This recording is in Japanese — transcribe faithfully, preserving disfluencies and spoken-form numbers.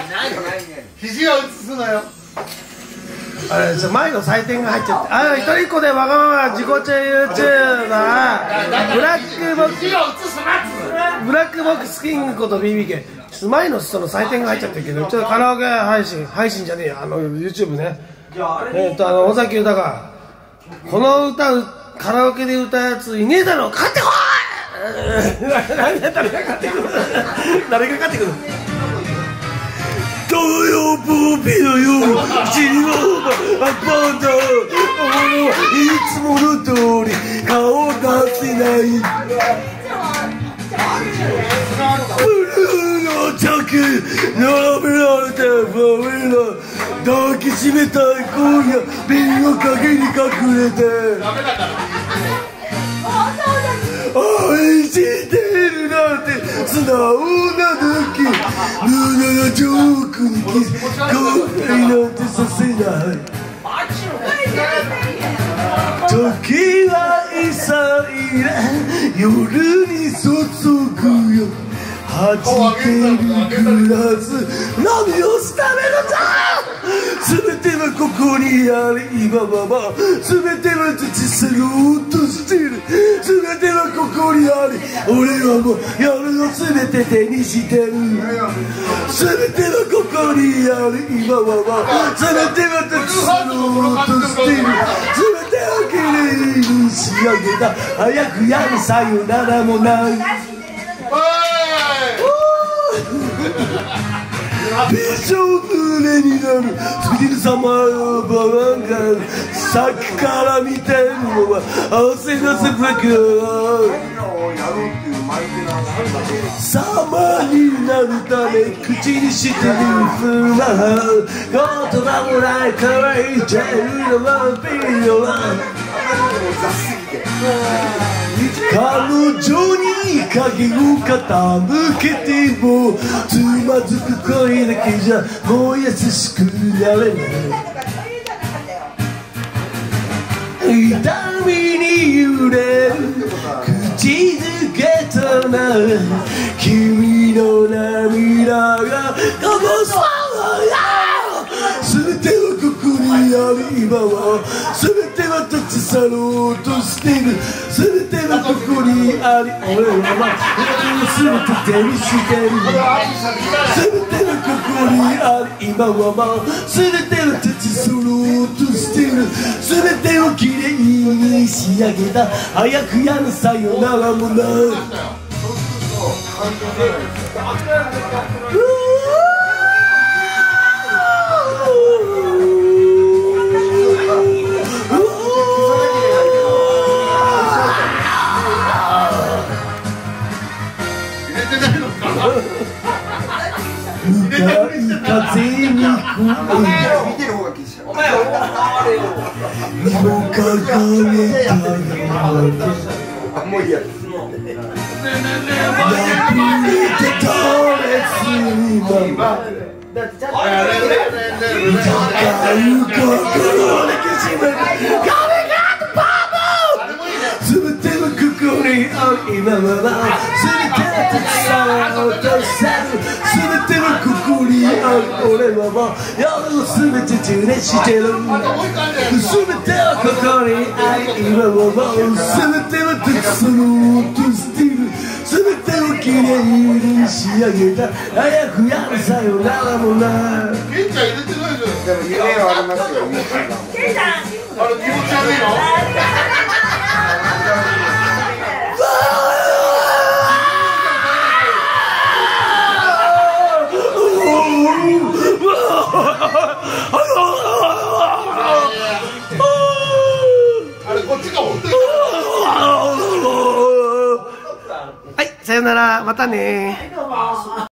肘は映すなよ。 あれ前の採点が入っちゃって、あの一人っ子でわがまま自己中 YouTuber ブラックボックスブラックボックスキングこと ビービーケー、ちょっと前の人の採点が入っちゃってるけど、ちょっとカラオケ配信配信じゃねえや、あの YouTube ね、えっとあの尾崎豊、この歌うカラオケで歌うやついねえだろ、買ってこい誰が買ってくる誰が買ってくる東洋ポピのようシリオーバーパンダ、いつもの通り顔出せないブルーの着並べられたファミラ抱きしめたい今夜瓶の陰に隠れて愛してるなんて素直なだけ胸のジョークに後悔なんてさせない時は潔い夜に注ぐよはじけるグラス何をしためのだ全てはここにあり今はま全ては土去ろうとしてる全てはここにあり俺はもう夜の全て手にしてる全てはここにあり今はま全ては土去ろうとしてる全てをきれいに仕上げた早くやるさよならもないビジョン濡れになるスピリ様のバランがさっきから見てるのは汗がせぶく様になるため口にしてる不満言葉もない可愛いジェルのワンピーヨ彼女に影を傾けてもつまずく声だけじゃもう優しくなれない痛みに揺れる口づけとなる君の涙がこぼそう全てはここにある今は全ては立ち去ろうとしている全てはここにあり俺は全て手にしてる全てはここにあり今は全ては立ち去ろうとしている全てをきれいに仕上げた早くやるさよならもない風に見てる方が気にしちゃう。お前お前身を掲げたよあ、もういいや。破れて倒れついま高い心できしめる壁がパブ全てはここにある今は全ては立ち去ろうとしてる全てはここにある俺はもう夜を全て充電してる全てはここにある今はもう全ては立ち去ろうとしてる全てをきれいに仕上げた早くやるさよならもないケンちゃん入れてないじゃんでも夢はありますよケンちゃんあれ気持ち悪いのあれこっちが本当にはい、さよなら、またね。